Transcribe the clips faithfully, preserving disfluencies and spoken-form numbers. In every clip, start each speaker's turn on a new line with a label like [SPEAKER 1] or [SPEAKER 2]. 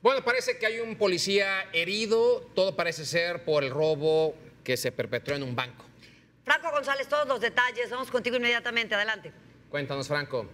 [SPEAKER 1] Bueno, parece que hay un policía herido, todo parece ser por el robo que se perpetró en un banco.
[SPEAKER 2] Franco González, todos los detalles, vamos contigo inmediatamente, adelante.
[SPEAKER 1] Cuéntanos, Franco.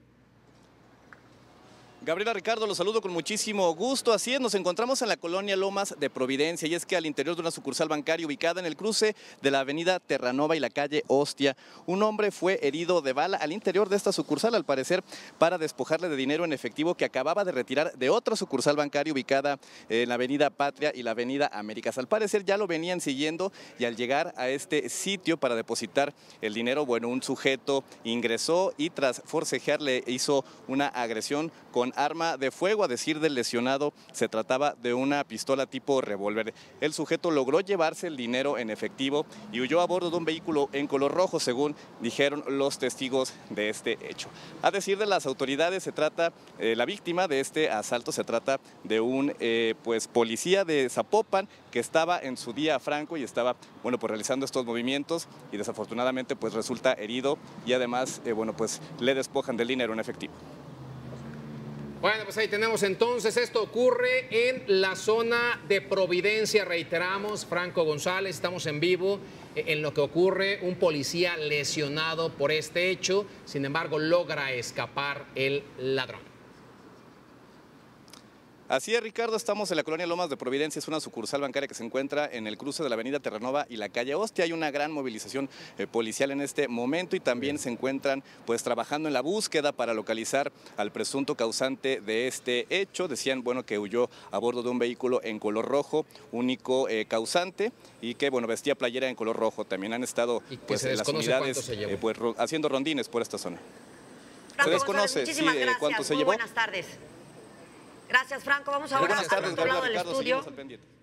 [SPEAKER 3] Gabriela, Ricardo, los saludo con muchísimo gusto. Así es, nos encontramos en la colonia Lomas de Providencia y es que al interior de una sucursal bancaria ubicada en el cruce de la avenida Terranova y la calle Ostia, un hombre fue herido de bala al interior de esta sucursal, al parecer para despojarle de dinero en efectivo que acababa de retirar de otra sucursal bancaria ubicada en la avenida Patria y la avenida Américas. Al parecer ya lo venían siguiendo y al llegar a este sitio para depositar el dinero, bueno, un sujeto ingresó y tras forcejear le hizo una agresión con arma de fuego. A decir del lesionado, se trataba de una pistola tipo revólver. El sujeto logró llevarse el dinero en efectivo y huyó a bordo de un vehículo en color rojo, según dijeron los testigos de este hecho. A decir de las autoridades, se trata, eh, la víctima de este asalto se trata de un eh, pues policía de Zapopan que estaba en su día franco y estaba, bueno, pues realizando estos movimientos y desafortunadamente pues resulta herido y además, eh, bueno, pues le despojan del dinero en efectivo.
[SPEAKER 1] Bueno, pues ahí tenemos entonces, esto ocurre en la zona de Providencia, reiteramos, Franco González, estamos en vivo en lo que ocurre, un policía lesionado por este hecho, sin embargo logra escapar el ladrón.
[SPEAKER 3] Así es, Ricardo, estamos en la colonia Lomas de Providencia, es una sucursal bancaria que se encuentra en el cruce de la avenida Terranova y la calle Ostia. Hay una gran movilización eh, policial en este momento y también se encuentran pues trabajando en la búsqueda para localizar al presunto causante de este hecho. Decían, bueno, que huyó a bordo de un vehículo en color rojo, único eh, causante, y que, bueno, vestía playera en color rojo. También han estado pues en las unidades eh, pues, ro haciendo rondines por esta zona.
[SPEAKER 2] Franco
[SPEAKER 3] se desconoce
[SPEAKER 2] González, muchísimas
[SPEAKER 3] sí,
[SPEAKER 2] gracias.
[SPEAKER 3] cuánto se
[SPEAKER 2] Muy
[SPEAKER 3] llevó.
[SPEAKER 2] Buenas tardes. Gracias, Franco. Vamos
[SPEAKER 3] Muy
[SPEAKER 2] ahora
[SPEAKER 3] buenas tardes,
[SPEAKER 2] al otro lado del
[SPEAKER 3] Ricardo,
[SPEAKER 2] estudio.
[SPEAKER 3] seguimos al pendiente.